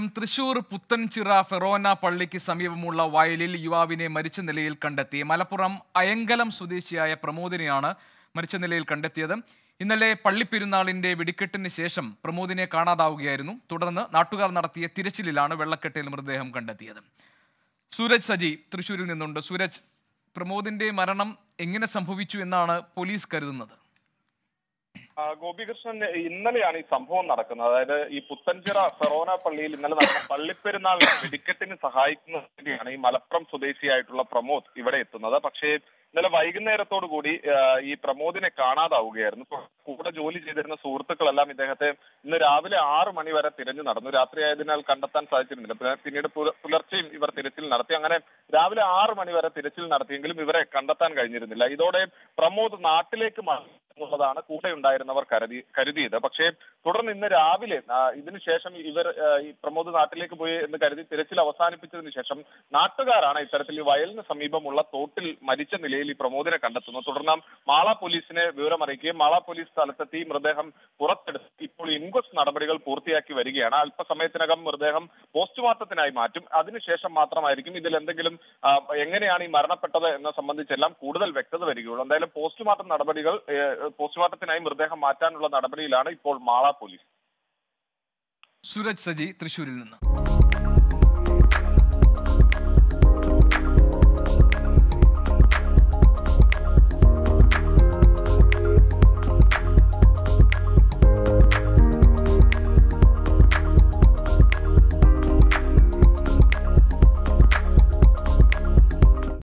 തൃശൂർ പുത്തൻചിറ ഫെറോന പള്ളിക്ക് സമീപമുള്ള വയലിൽ യുവാവിനെ മരിച്ച നിലയിൽ കണ്ടെത്തി. മലപ്പുറം അയങ്കലം സ്വദേശിയായ പ്രമോദിനെയാണ് മരിച്ച നിലയിൽ കണ്ടെത്തിയത്. ഇന്നലെ പള്ളിപ്പെരുന്നാളിന്റെ വെടിക്കെട്ടിന് ശേഷം പ്രമോദിനെ കാണാതാവുകയായിരുന്നു. തുടർന്ന് നാട്ടുകാർ നടത്തിയ തിരച്ചിലിലാണ് വെള്ളക്കെട്ടിൽ മൃതദേഹം കണ്ടെത്തിയത്. സൂരജ് സജി തൃശൂരിൽ നിന്നുണ്ട്. സൂരജ്, പ്രമോദിന്റെ മരണം എങ്ങനെ സംഭവിച്ചു എന്നാണ് പോലീസ് കരുതുന്നത്? ഗോപികൃഷ്ണൻ, ഇന്നലെയാണ് ഈ സംഭവം നടക്കുന്നത്. അതായത് ഈ പുത്തൻചിറ ഫെറോന പള്ളിയിൽ ഇന്നലെ നടന്ന പള്ളിപ്പെരുന്നാൾ വെടിക്കെട്ടിന് സഹായിക്കുന്നതിന് വേണ്ടിയാണ് ഈ മലപ്പുറം സ്വദേശിയായിട്ടുള്ള പ്രമോദ് ഇവിടെ എത്തുന്നത്. പക്ഷേ ഇന്നലെ വൈകുന്നേരത്തോടു കൂടി ഈ പ്രമോദിനെ കാണാതാവുകയായിരുന്നു. കൂടെ ജോലി ചെയ്തിരുന്ന സുഹൃത്തുക്കളെല്ലാം ഇദ്ദേഹത്തെ ഇന്ന് രാവിലെ 6 മണി വരെ തിരഞ്ഞു നടന്നു. രാത്രിയായതിനാൽ കണ്ടെത്താൻ സാധിച്ചിരുന്നില്ല. പിന്നീട് പുലർച്ചെയും ഇവർ തിരച്ചിൽ നടത്തി. അങ്ങനെ രാവിലെ 6 മണി വരെ തിരച്ചിൽ നടത്തിയെങ്കിലും ഇവരെ കണ്ടെത്താൻ കഴിഞ്ഞിരുന്നില്ല. ഇതോടെ പ്രമോദ് നാട്ടിലേക്ക് എന്നുള്ളതാണ് കൂടെ ഉണ്ടായിരുന്നവർ കരുതിയത്. പക്ഷേ തുടർന്ന് ഇന്ന് രാവിലെ ഇതിനുശേഷം ഇവർ ഈ പ്രമോദ് നാട്ടിലേക്ക് പോയി എന്ന് കരുതി തിരച്ചിൽ അവസാനിപ്പിച്ചതിന് ശേഷം നാട്ടുകാരാണ് ഇത്തരത്തിൽ ഈ വയലിന് സമീപമുള്ള തോട്ടിൽ മരിച്ച നിലയിൽ ഈ പ്രമോദിനെ കണ്ടെത്തുന്നത്. തുടർന്ന് മാള പോലീസിനെ വിവരം അറിയിക്കുകയും മാള പോലീസ് സ്ഥലത്തെത്തി മൃതദേഹം പുറത്തെടുത്ത് ഇപ്പോൾ ഇൻക്വസ്റ്റ് നടപടികൾ പൂർത്തിയാക്കി വരികയാണ്. അല്പസമയത്തിനകം മൃതദേഹം പോസ്റ്റ്മോർട്ടത്തിനായി മാറ്റും. അതിനുശേഷം മാത്രമായിരിക്കും ഇതിൽ എന്തെങ്കിലും എങ്ങനെയാണ് ഈ മരണപ്പെട്ടത് എന്ന സംബന്ധിച്ചെല്ലാം കൂടുതൽ വ്യക്തത വരികയുള്ളൂ. എന്തായാലും പോസ്റ്റ്മോർട്ടത്തിനായി മൃതദേഹം മാറ്റാനുള്ള നടപടിയിലാണ് ഇപ്പോൾ മാള പോലീസ്. സൂരജ് സജി തൃശൂരിൽ നിന്ന്.